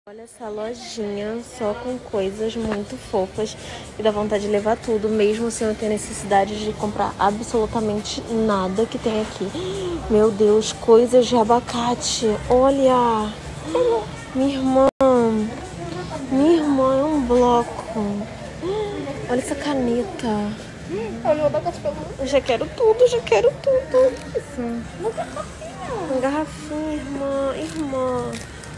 Olha essa lojinha só com coisas muito fofas e dá vontade de levar tudo, mesmo sem eu ter necessidade de comprar absolutamente nada que tem aqui. Meu Deus, coisas de abacate. Olha, minha irmã é um bloco. Olha essa caneta. Olha o abacate pelo mundo. Eu já quero tudo. Isso. Uma garrafinha, irmã.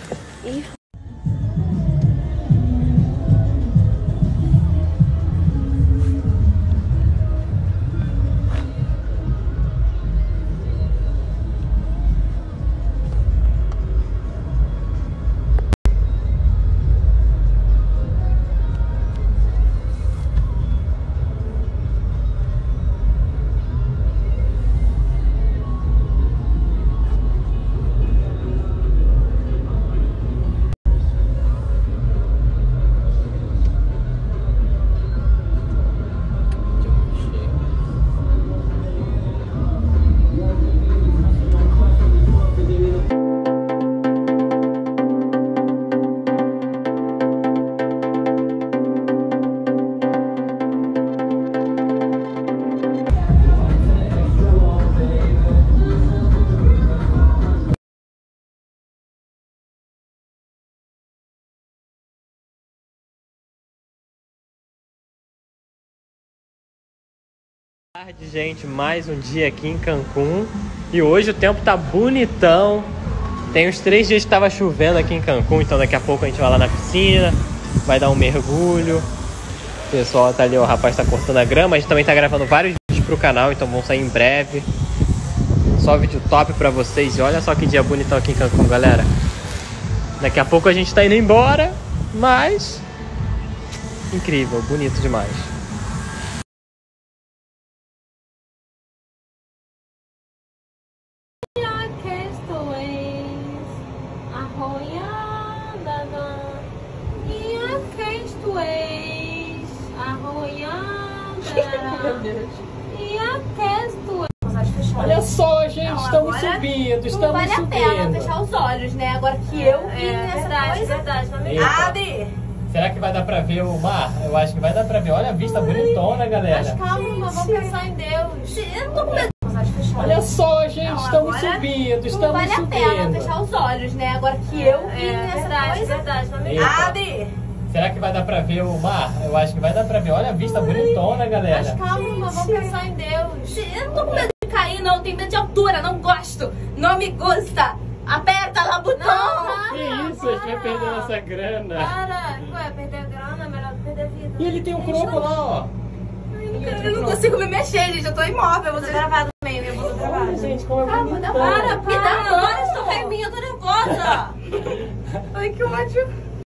Boa tarde, gente, mais um dia aqui em Cancún e hoje o tempo tá bonitão. Tem uns 3 dias que tava chovendo aqui em Cancún, então daqui a pouco a gente vai lá na piscina, vai dar um mergulho. O pessoal tá ali, o rapaz tá cortando a grama. A gente também tá gravando vários vídeos pro canal, então vão sair em breve. Só vídeo top pra vocês. E olha só que dia bonitão aqui em Cancún, galera. Daqui a pouco a gente tá indo embora, mas incrível, bonito demais. Olha só, gente, estamos subindo, Não vale a pena fechar os olhos, né? Agora que eu vi essa coisa... Verdade. Abre! Será que vai dar pra ver o mar? Eu acho que vai dar pra ver. Olha a vista bonitona, galera. Mas calma, vamos pensar em Deus. Eu não tô com medo. Olha só, gente, estamos subindo, Não vale a pena fechar os olhos, né? Agora que eu vi essa coisa... Verdade. Abre! Será que vai dar pra ver o mar? Eu acho que vai dar pra ver. Olha a vista bonitona, galera. Mas calma, vamos pensar em Deus. Eu não tô com medo de cair, não. Tenho medo de altura, não gosto. Não me gusta. Aperta lá o botão. Que isso, a gente vai perder nossa grana. Para. Ué, perder a grana é melhor que perder a vida. E ele tem um croco lá, ó. Eu não consigo me mexer, gente. Eu tô imóvel. Eu vou ser gravado também. Eu vou gravar. Olha, gente, como é bonitão. Para, me dá fora. Estou em mim, eu tô nervosa. Ai, que ódio.